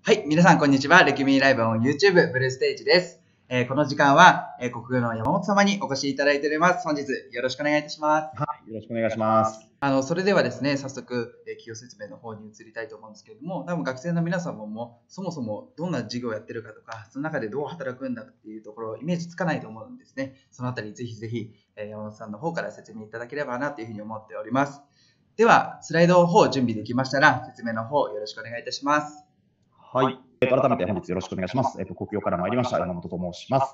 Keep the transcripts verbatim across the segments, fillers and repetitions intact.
はい、皆さんこんにちは。レキミーライブオン YouTube ブルーステージです。えーこの時間は、えー国語の山本様にお越しいただいております。本日よろしくお願いいたします。 はい、よろしくお願いします。 あの、それではですね、早速、えー企業説明の方に移りたいと思うんですけれども、多分学生の皆さんももそもそもどんな授業をやってるかとか、その中でどう働くんだっていうところをイメージつかないと思うんですね。そのあたりぜひぜひ、えー山本さんの方から説明いただければなというふうに思っております。では、スライドの方準備できましたら、説明の方よろしくお願いいたします。 はい。えっと、改めて本日よろしくお願いします。えっと、国境から参りました山本と申します。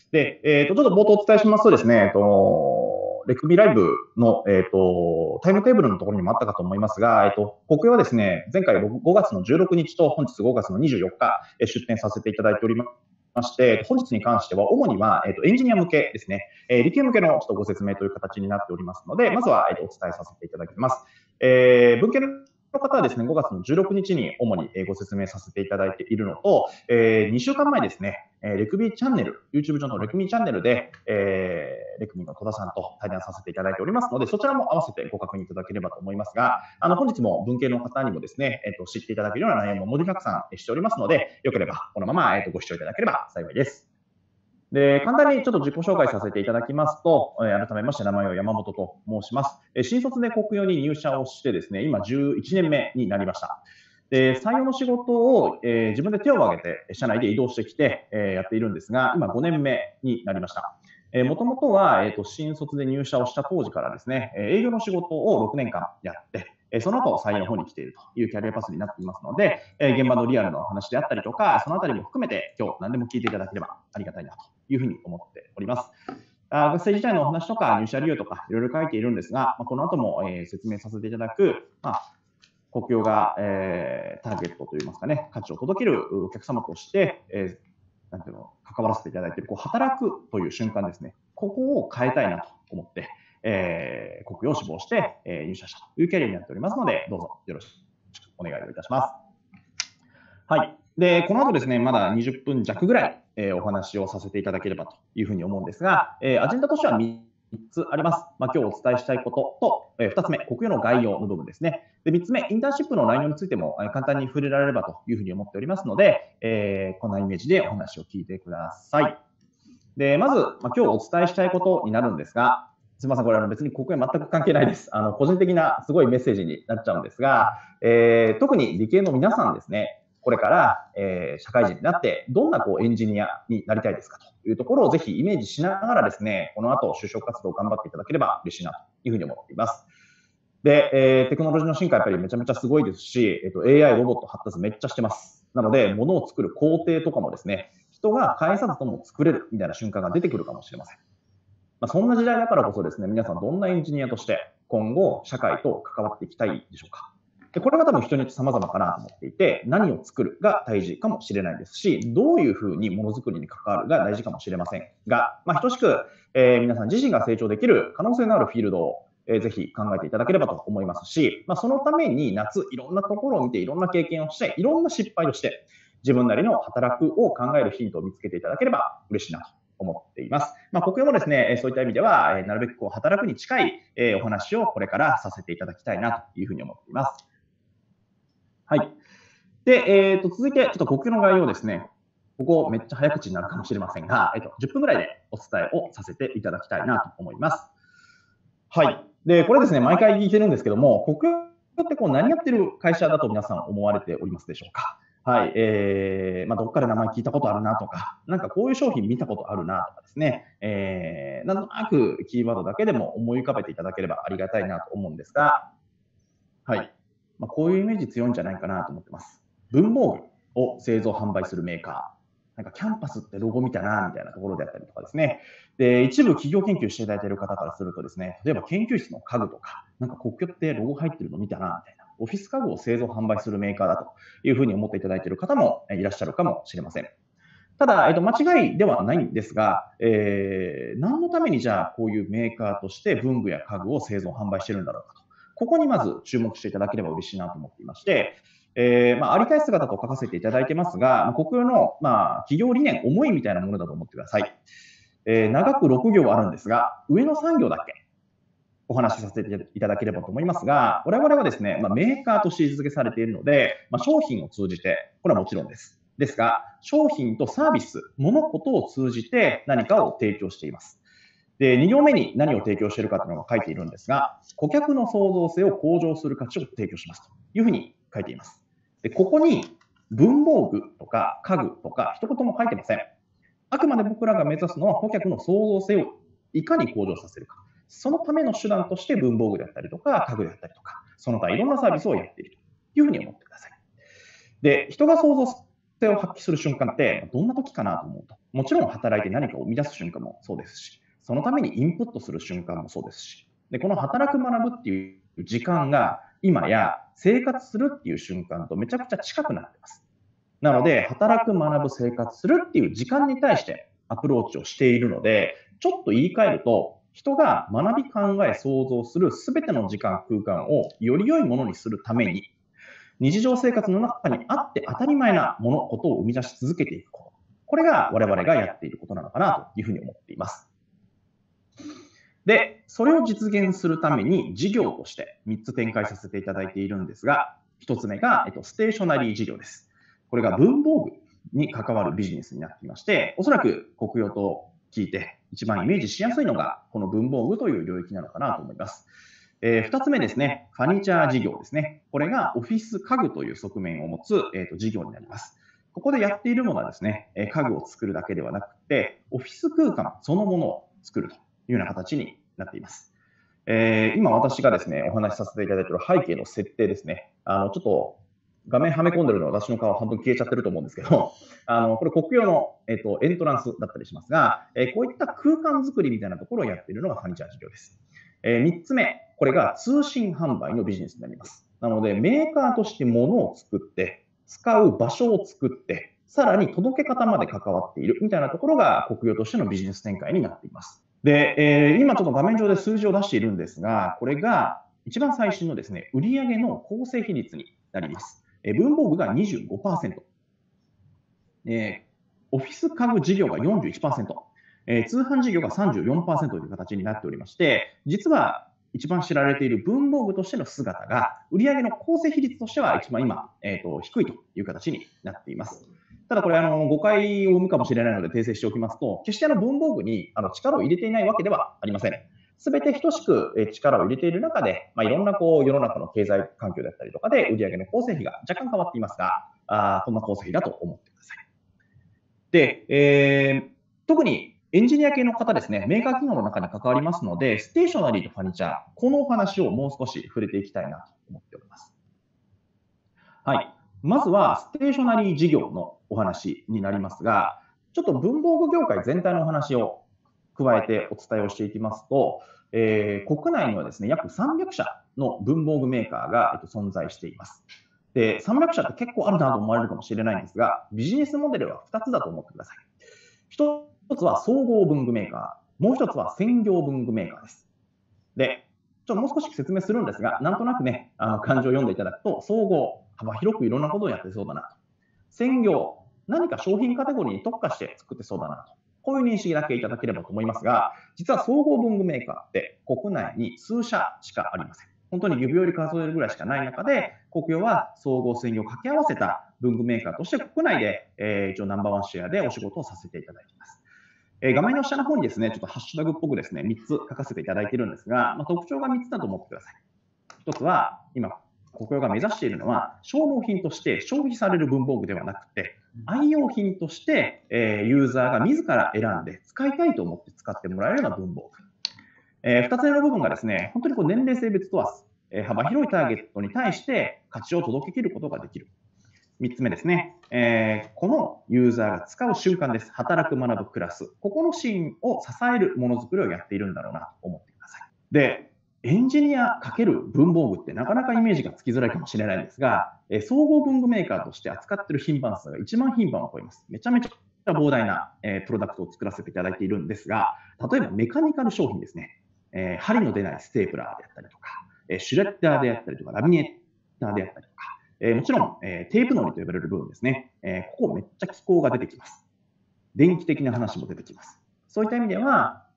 で、えっと、ちょっと冒頭お伝えしますとですね、えっと、レクビライブの、えっと、タイムテーブルのところにもあったかと思いますが、えっと、国境はですね、前回ごがつのじゅうろくにちと本日ごがつのにじゅうよっか、え出展させていただいております。まして、本日に関しては、主には、えっと、エンジニア向けですね、えー理系向けのちょっとご説明という形になっておりますので、まずは、えっと、お伝えさせていただきます。えー文系の方はですね、ごがつのじゅうろくにちに主にえーご説明させていただいているのと、えーにしゅうかんまえですね、えーレクビーチャンネル、YouTube 上のレクビーチャンネルで、えーレクビーの戸田さんと対談させていただいておりますので、そちらも合わせてご確認いただければと思いますが、あの、本日も文系の方にもですね、えっと、知っていただけるような内容も盛りだくさんしておりますので、よければこのまま、えっと、ご視聴いただければ幸いです。で、簡単にちょっと自己紹介させていただきますと、えー改めまして名前を山本と申します。えー新卒で国用に入社をしてですね、今じゅういちねんめになりました。で、採用の仕事を、えー自分で手を挙げて社内で移動してきて、えーやっているんですが、今ごねんめになりました。もともとは、えーと、新卒で入社をした当時からですね、えー営業の仕事をろくねんかんやって、えーその後採用の方に来ているというキャリアパスになっていますので、えー現場のリアルの話であったりとか、そのあたりも含めて今日何でも聞いていただければありがたいなというふうに思っております。あ学生時代のお話とか入社理由とかいろいろ書いているんですが、まあ、この後も、えー説明させていただく、まあ、国境が、えーターゲットといいますかね、価値を届けるお客様として、えーなんていうの、関わらせていただいている、こう働くという瞬間ですね、ここを変えたいなと思って、えー、国境を志望して、えー入社したというキャリアになっておりますので、どうぞよろしくお願いをいたします。はい。で、この後ですね、まだにじゅっぷん弱ぐらい、えーお話をさせていただければというふうに思うんですが、えーアジェンダとしてはみっつあります。まあ、今日お伝えしたいことと、えーふたつめ、国用の概要の部分ですね。で、みっつめ、インターンシップの内容についても、えー簡単に触れられればというふうに思っておりますので、えーこんなイメージでお話を聞いてください。で、まず、まあ、今日お伝えしたいことになるんですが、すみません、これあの別に国営全く関係ないです。あの個人的なすごいメッセージになっちゃうんですが、えー特に理系の皆さんですね、これから、えー社会人になってどんなこうエンジニアになりたいですかというところをぜひイメージしながらですね、この後就職活動を頑張っていただければ嬉しいなというふうに思っています。で、えーテクノロジーの進化やっぱりめちゃめちゃすごいですし、えっと、エーアイ、ロボット発達めっちゃしてます。なので、物を作る工程とかもですね、人が返さずとも作れるみたいな瞬間が出てくるかもしれません。まあ、そんな時代だからこそですね、皆さんどんなエンジニアとして今後社会と関わっていきたいでしょうか。でこれは多分人によって様々かなと思っていて、何を作るが大事かもしれないですし、どういうふうにものづくりに関わるが大事かもしれませんが、まあ、等しく、えー皆さん自身が成長できる可能性のあるフィールドを、えーぜひ考えていただければと思いますし、まあ、そのために夏いろんなところを見ていろんな経験をして、いろんな失敗をして、自分なりの働くを考えるヒントを見つけていただければ嬉しいなと思っています。まあ、国営もですね、そういった意味では、なるべくこう働くに近いお話をこれからさせていただきたいなというふうに思っています。はい。で、えー、と続いて、ちょっと国営の概要ですね。ここめっちゃ早口になるかもしれませんが、えっと、じゅっぷんぐらいでお伝えをさせていただきたいなと思います。はい。で、これですね、毎回聞いてるんですけども、国営ってこう何やってる会社だと皆さん思われておりますでしょうか。はい。えー、まあ、どっかで名前聞いたことあるなとか、なんかこういう商品見たことあるなとかですね、えー、なんとなくキーワードだけでも思い浮かべていただければありがたいなと思うんですが、はい。まあ、こういうイメージ強いんじゃないかなと思ってます。文房具を製造販売するメーカー。なんかキャンパスってロゴ見たな、みたいなところであったりとかですね。で、一部企業研究していただいている方からするとですね、例えば研究室の家具とか、なんか国境ってロゴ入ってるの見たな、みたいな。オフィス家具を製造販売するメーカーだというふうに思っていただいている方もいらっしゃるかもしれません。ただ、えっと、間違いではないんですが、えー、何のためにじゃあこういうメーカーとして文具や家具を製造販売してるんだろうかと。ここにまず注目していただければ嬉しいなと思っていまして、えーまあ、ありたい姿と書かせていただいてますが、まあ、国有の、まあ、企業理念、思いみたいなものだと思ってください。えー長くろく行あるんですが、上のさん行だけお話しさせていただければと思いますが、我々はですね、まあ、メーカーとして位置づけされているので、まあ、商品を通じて、これはもちろんです。ですが、商品とサービス、物事を通じて何かを提供しています。で、に行目に何を提供しているかというのが書いているんですが、顧客の創造性を向上する価値を提供しますというふうに書いています。で、ここに文房具とか家具とか一言も書いてません。あくまで僕らが目指すのは顧客の創造性をいかに向上させるか。そのための手段として文房具であったりとか家具であったりとか、その他いろんなサービスをやっているというふうに思ってください。で、人が創造性を発揮する瞬間ってどんな時かなと思うと、もちろん働いて何かを生み出す瞬間もそうですし、そのためにインプットする瞬間もそうですし、でこの働く学ぶっていう時間が今や生活するっていう瞬間とめちゃくちゃ近くなっています。なので、働く、学ぶ、生活するっていう時間に対してアプローチをしているので、ちょっと言い換えると、人が学び、考え、創造するすべての時間、空間をより良いものにするために、日常生活の中にあって当たり前なもの、ことを生み出し続けていくこと。これが我々がやっていることなのかなというふうに思っています。で、それを実現するために事業としてみっつ展開させていただいているんですが、ひとつめが、えっと、ステーショナリー事業です。これが文房具に関わるビジネスになっていまして、おそらく国用と聞いて一番イメージしやすいのがこの文房具という領域なのかなと思います。えー、ふたつめですね、ファニチャー事業ですね。これがオフィス家具という側面を持つ、えー、と事業になります。ここでやっているものはですね、家具を作るだけではなくて、オフィス空間そのものを作るというような形になっています。えー、今私がですね、お話しさせていただいている背景の設定ですね。あの、ちょっと画面はめ込んでるのは私の顔半分消えちゃってると思うんですけど、あの、これ国用の、えっと、エントランスだったりしますが、えー、こういった空間作りみたいなところをやっているのがファニチャー事業です。えー、みっつめ、これが通信販売のビジネスになります。なので、メーカーとして物を作って、使う場所を作って、さらに届け方まで関わっているみたいなところが国用としてのビジネス展開になっています。で、えー、今ちょっと画面上で数字を出しているんですが、これが一番最新のですね、売上の構成比率になります。えー、文房具が にじゅうごパーセント、えー、オフィス家具事業が よんじゅういちパーセント、えー、通販事業が さんじゅうよんパーセント という形になっておりまして、実は一番知られている文房具としての姿が、売上の構成比率としては一番今、えーと、低いという形になっています。ただこれあの誤解を生むかもしれないので訂正しておきますと、決してあの文房具にあの力を入れていないわけではありません。すべて等しく力を入れている中で、まあ、いろんなこう世の中の経済環境だったりとかで売上の構成比が若干変わっていますが、あこんな構成比だと思ってください。で、えー、特にエンジニア系の方ですね、メーカー企業の中に関わりますので、ステーショナリーとファニチャー、このお話をもう少し触れていきたいなと思っております。はい。まずは、ステーショナリー事業のお話になりますが、ちょっと文房具業界全体のお話を加えてお伝えをしていきますと、えー、国内にはですね、約さんびゃくしゃの文房具メーカーが、えっと、存在しています。で、さんびゃくしゃって結構あるなと思われるかもしれないんですが、ビジネスモデルはふたつだと思ってください。ひとつは総合文具メーカー、もうひとつは専業文具メーカーです。で、ちょっともう少し説明するんですが、なんとなくね、あの漢字を読んでいただくと、総合、幅広くいろんなことをやってそうだなと。専業、何か商品カテゴリーに特化して作ってそうだなと。こういう認識だけいただければと思いますが、実は総合文具メーカーって国内に数社しかありません。本当に指折り数えるぐらいしかない中で、国用は総合専業を掛け合わせた文具メーカーとして国内で、えー、一応ナンバーワンシェアでお仕事をさせていただいています。えー、画面の下の方にですね、ちょっとハッシュタグっぽくですね、みっつ書かせていただいているんですが、まあ、特徴がみっつだと思ってください。ひとつは、今、国用が目指しているのは、消耗品として消費される文房具ではなくて、愛用品として、えー、ユーザーが自ら選んで使いたいと思って使ってもらえるような文房具。えー、ふたつめの部分がですね、本当にこう年齢性別問わず、えー、幅広いターゲットに対して価値を届けきることができる。みっつめですね、えー、このユーザーが使う瞬間です。働く、学ぶ、暮らす。ここのシーンを支えるものづくりをやっているんだろうなと思ってください。で、エンジニア×文房具ってなかなかイメージがつきづらいかもしれないんですが、えー、総合文具メーカーとして扱っている品番数がいちまん品番を超えます。めちゃめちゃ膨大な、えー、プロダクトを作らせていただいているんですが、例えばメカニカル商品ですね、えー、針の出ないステープラーであったりとか、えー、シュレッダーであったりとか、ラミネーターであったりとか、えー、もちろん、えー、テープのりと呼ばれる部分ですね、えー、ここめっちゃ機構が出てきます。電気的な話も出てきます。そういった意味では、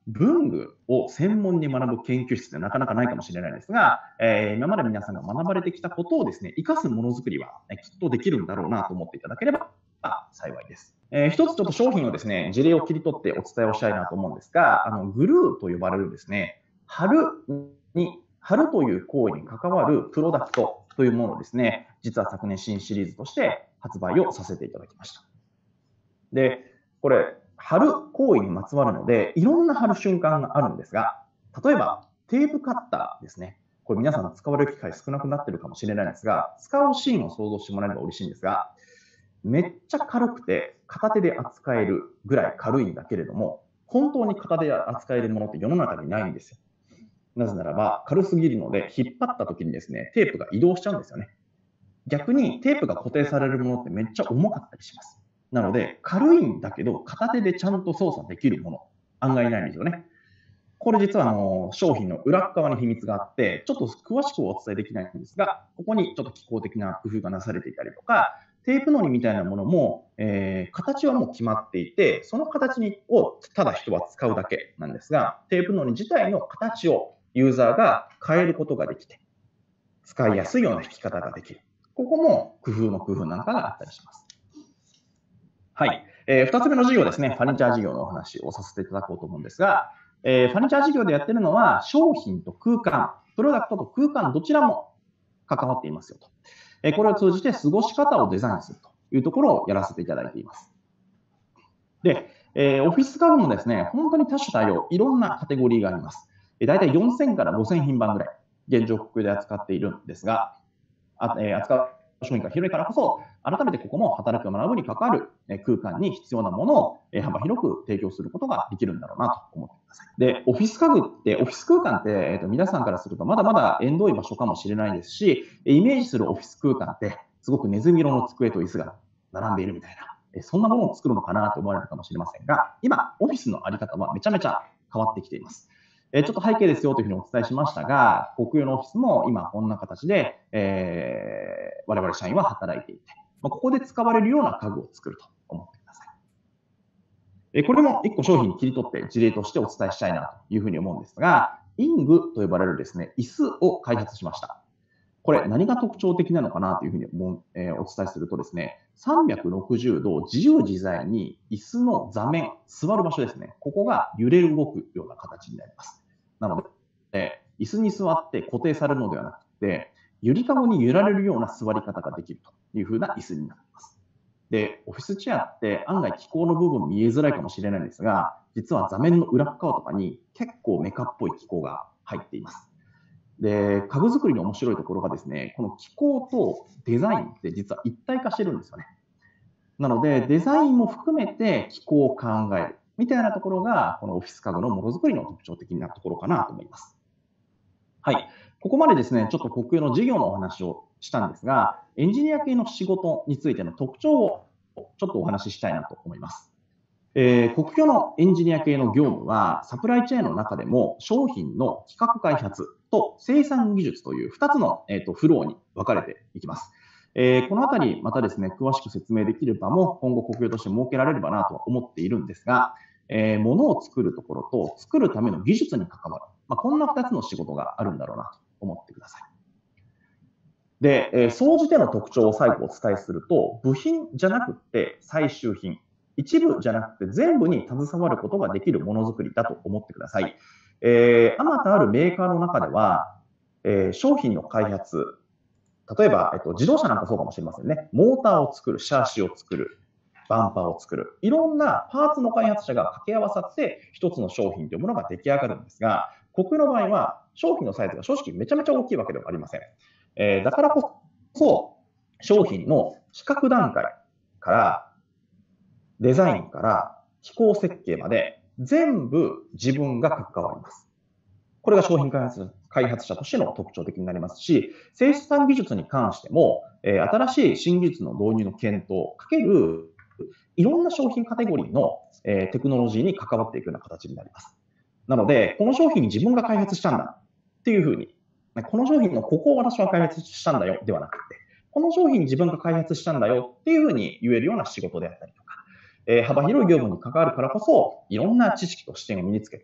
文具を専門に学ぶ研究室ってなかなかないかもしれないですが、えー今まで皆さんが学ばれてきたことをですね、活かすものづくりは、ね、きっとできるんだろうなと思っていただければ幸いです。えー一つちょっと商品をですね、事例を切り取ってお伝えをしたいなと思うんですが、あのグルーと呼ばれるですね、貼るに、貼るという行為に関わるプロダクトというものをですね、実は昨年新シリーズとして発売をさせていただきました。で、これ、貼る行為にまつわるので、いろんな貼る瞬間があるんですが、例えばテープカッターですね。これ皆さん使われる機会少なくなっているかもしれないんですが、使うシーンを想像してもらえれば嬉しいんですが、めっちゃ軽くて片手で扱えるぐらい軽いんだけれども、本当に片手で扱えるものって世の中にないんですよ。なぜならば軽すぎるので、引っ張った時にですね、テープが移動しちゃうんですよね。逆にテープが固定されるものってめっちゃ重かったりします。なので、軽いんだけど片手でちゃんと操作できるもの、案外ないんですよね。これ実はあの商品の裏側に秘密があって、ちょっと詳しくお伝えできないんですが、ここにちょっと機構的な工夫がなされていたりとか、テープのりみたいなものも、えー形はもう決まっていて、その形にをただ人は使うだけなんですが、テープのり自体の形をユーザーが変えることができて、使いやすいような引き方ができる。ここも工夫の工夫なんかがあったりします。はい。えー、ふたつめの事業ですね、ファニチャー事業のお話をさせていただこうと思うんですが、えー、ファニチャー事業でやってるのは、商品と空間、プロダクトと空間どちらも関わっていますよと。えー、これを通じて過ごし方をデザインするというところをやらせていただいています。で、えー、オフィス家具もですね、本当に多種多様、いろんなカテゴリーがあります。えー、大体よんせんからごせん品番ぐらい、現状国で扱っているんですが、あえー、扱う商品が広いからこそ、改めてここも働く学ぶに関わる空間に必要なものを幅広く提供することができるんだろうなと思ってください。で、オフィス家具って、オフィス空間って、えー、と皆さんからするとまだまだ縁遠い場所かもしれないですし、イメージするオフィス空間って、すごくネズミ色の机と椅子が並んでいるみたいな、そんなものを作るのかなと思われるかもしれませんが、今、オフィスのあり方はめちゃめちゃ変わってきています。ちょっと背景ですよというふうにお伝えしましたが、国有のオフィスも今こんな形で、えー、我々社員は働いていて、ここで使われるような家具を作ると思ってください。これもいっこ商品に切り取って事例としてお伝えしたいなというふうに思うんですが、イングと呼ばれるですね、椅子を開発しました。これ何が特徴的なのかなというふうに思う、えー、お伝えするとですね、さんびゃくろくじゅうど自由自在に椅子の座面、座る場所ですね、ここが揺れる動くような形になります。なので、えー、椅子に座って固定されるのではなくて、ゆりかごに揺られるような座り方ができるというふうな椅子になっています。で、オフィスチェアって案外機構の部分見えづらいかもしれないんですが、実は座面の裏側とかに結構メカっぽい機構が入っています。で、家具作りの面白いところがですね、この機構とデザインって実は一体化してるんですよね。なので、デザインも含めて機構を考えるみたいなところが、このオフィス家具のものづくりの特徴的なところかなと思います。はい。ここまでですね、ちょっと国有の事業のお話をしたんですが、エンジニア系の仕事についての特徴をちょっとお話ししたいなと思います。えー、国境のエンジニア系の業務は、サプライチェーンの中でも商品の企画開発と生産技術というふたつの、えーと、フローに分かれていきます。えー、このあたり、またですね、詳しく説明できる場も今後国有として設けられればなと思っているんですが、えー、物を作るところと作るための技術に関わる、まあ、こんなふたつの仕事があるんだろうなと思ってください。で、えー、総じての特徴を最後お伝えすると、部品じゃなくて最終品。一部じゃなくて全部に携わることができるものづくりだと思ってください。えー、あまたあるメーカーの中では、えー、商品の開発、例えば、えっと、自動車なんかそうかもしれませんね。モーターを作る、シャーシを作る、バンパーを作る。いろんなパーツの開発者が掛け合わさって一つの商品というものが出来上がるんですが、国有の場合は商品のサイズが正直めちゃめちゃ大きいわけではありません。えー、だからこそ、商品の企画段階からデザインから機構設計まで全部自分が関わります。これが商品開発、開発者としての特徴的になりますし、生産技術に関しても、えー、新しい新技術の導入の検討かけるいろんな商品カテゴリーの、えー、テクノロジーに関わっていくような形になります。なので、この商品自分が開発したんだっていうふうに、この商品のここを私は開発したんだよではなくて、この商品自分が開発したんだよっていうふうに言えるような仕事であったりとか、えー、幅広い業務に関わるからこそ、いろんな知識と視点を身につけて、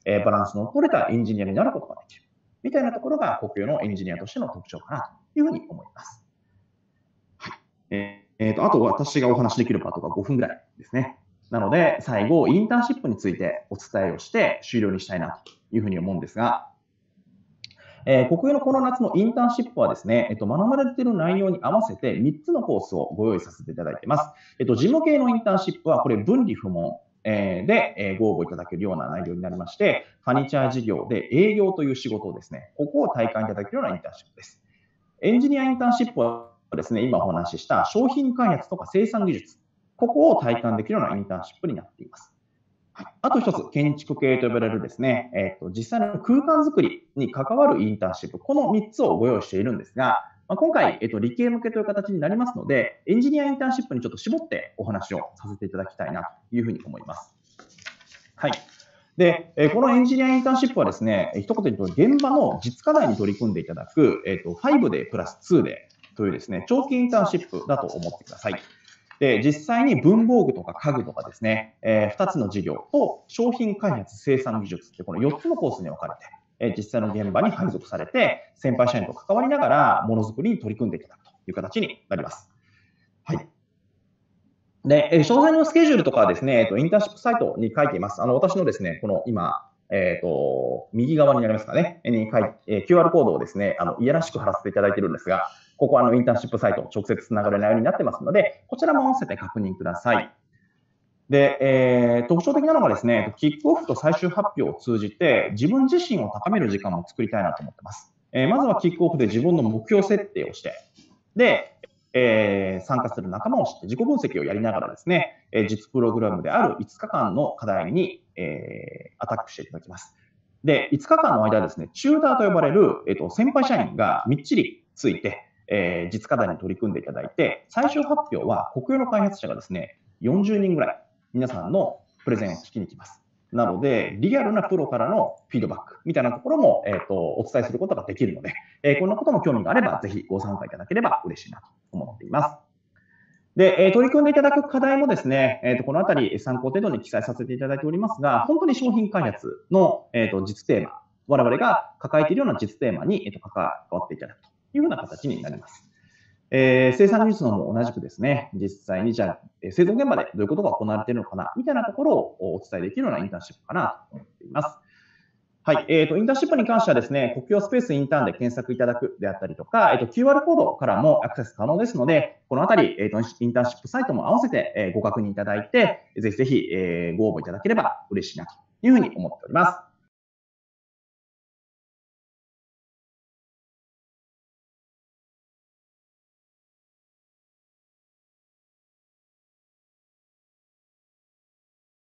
えー、バランスの取れたエンジニアになることができる。みたいなところが呼吸のエンジニアとしての特徴かなというふうに思います。はい。えーえー、とあと私がお話しできるパートがごふんぐらいですね。なので、最後、インターンシップについてお伝えをして終了にしたいなというふうに思うんですが、えー、国有のこの夏のインターンシップはですね、えっと、学ばれている内容に合わせてみっつのコースをご用意させていただいています。えっと、事務系のインターンシップは、これ分離不問、えー、で、えー、ご応募いただけるような内容になりまして、ファニチャー事業で営業という仕事をですね、ここを体感いただけるようなインターンシップです。エンジニアインターンシップはですね、今お話しした商品開発とか生産技術、ここを体感できるようなインターンシップになっています。あと一つ、建築系と呼ばれるですね、えーと、実際の空間づくりに関わるインターンシップ、このみっつをご用意しているんですが、まあ、今回、えーと、理系向けという形になりますので、エンジニアインターンシップにちょっと絞ってお話をさせていただきたいなというふうに思います。はい。で、えー、このエンジニアインターンシップはですね、一言で言うと、現場の実課題に取り組んでいただく、えーと、ごデープラスにデーというですね、長期インターンシップだと思ってください。で、実際に文房具とか家具とかですね、えー、ふたつの事業と商品開発、生産技術ってこのよっつのコースに分かれて、えー、実際の現場に配属されて、先輩社員と関わりながらものづくりに取り組んでいただくという形になります。はい。で、えー、詳細のスケジュールとかはですね、えーと、インターンシップサイトに書いています。あの、私のですね、この今、えっと、右側になりますかね、に書いえー、キューアール コードをですね、あの、いやらしく貼らせていただいているんですが、ここはあのインターンシップサイト、直接つながれないようになってますので、こちらも合わせて確認ください。で、えー、特徴的なのがですね、キックオフと最終発表を通じて、自分自身を高める時間も作りたいなと思ってます。えー、まずはキックオフで自分の目標設定をして、で、えー、参加する仲間を知って自己分析をやりながらですね、えー、実プログラムであるいつかかんの課題に、えー、アタックしていただきます。で、いつかかんの間ですね、チューターと呼ばれる、えーと、先輩社員がみっちりついて、えー、実課題に取り組んでいただいて、最終発表は国用の開発者がですね、よんじゅうにんぐらい皆さんのプレゼンを聞きに来ます。なので、リアルなプロからのフィードバックみたいなところも、えーと、お伝えすることができるので、えー、こんなことも興味があれば、ぜひご参加いただければ嬉しいなと思っています。で、えー、取り組んでいただく課題もですね、えーと、このあたり参考程度に記載させていただいておりますが、本当に商品開発の、えーと、実テーマ、我々が抱えているような実テーマに、えーと、関わっていただくというような形になります。えー、生産技術のも同じくですね、実際にじゃあ、製造現場でどういうことが行われているのかな、みたいなところをお伝えできるようなインターンシップかなと思っています。はい。えっと、インターンシップに関してはですね、国境スペースインターンで検索いただくであったりとか、えっと、キューアール コードからもアクセス可能ですので、このあたり、えっと、インターンシップサイトも合わせて、えー、ご確認いただいて、ぜひぜひ、えー、ご応募いただければ嬉しいなというふうに思っております。